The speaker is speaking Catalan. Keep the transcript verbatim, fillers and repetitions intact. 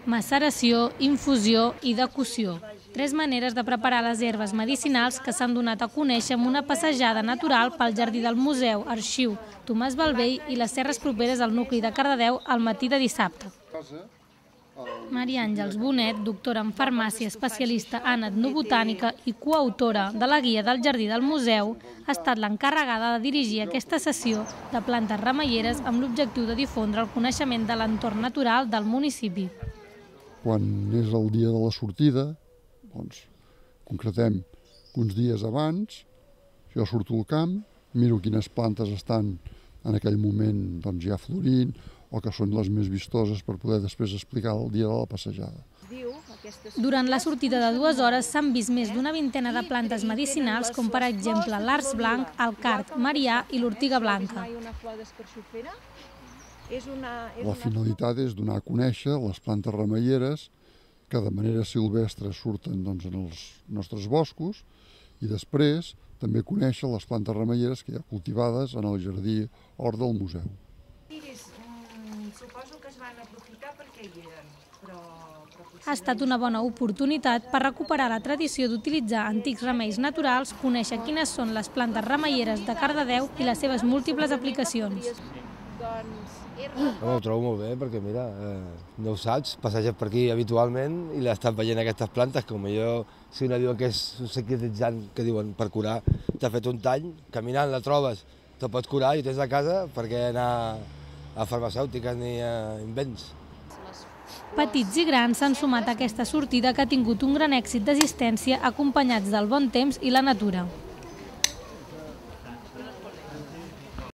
maceració, infusió i decocció. Tres maneres de preparar les herbes medicinals que s'han donat a conèixer amb una passejada natural pel jardí del Museu, Arxiu, Tomàs Bellvei i les serres properes al nucli de Cardedeu al matí de dissabte. Maria Àngels Bonet, doctora en farmàcia, especialista en etnobotànica i coautora de la guia del jardí del museu, ha estat l'encarregada de dirigir aquesta sessió de plantes remeieres amb l'objectiu de difondre el coneixement de l'entorn natural del municipi. Quan és el dia de la sortida, doncs, concretem que uns dies abans, jo surto al camp, miro quines plantes estan en aquell moment doncs, ja florint o que són les més vistoses per poder després explicar el dia de la passejada. Durant la sortida de dues hores s'han vist més d'una vintena de plantes medicinals com per exemple l'ars blanc, el card marià i l'ortiga blanca. La finalitat és donar a conèixer les plantes remeieres que de manera silvestre surten doncs, en els nostres boscos i després també conèixer les plantes remeieres que hi ha cultivades en el jardí hort del museu. Suposo que es van aprofitar perquè hi eren, però... Ha estat una bona oportunitat per recuperar la tradició d'utilitzar antics remeis naturals, conèixer quines són les plantes remeieres de Cardedeu i les seves múltiples aplicacions. Ho trobo molt bé perquè, mira, eh, no ho saps, passeges per aquí habitualment i l'estàs veient aquestes plantes, com jo, si una diu que és un secretitzant, que diuen per curar, t'ha fet un tall, caminant la trobes, te pots curar i tens a casa perquè anar a farmacèutiques ni a invents. Petits i grans s'han sumat a aquesta sortida que ha tingut un gran èxit d'assistència acompanyats del bon temps i la natura.